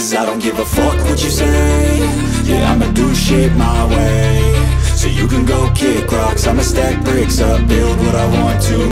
'cause I don't give a fuck what you say. Yeah, I'ma do shit my way. So you can go kick rocks, I'ma stack bricks up, build what I want to.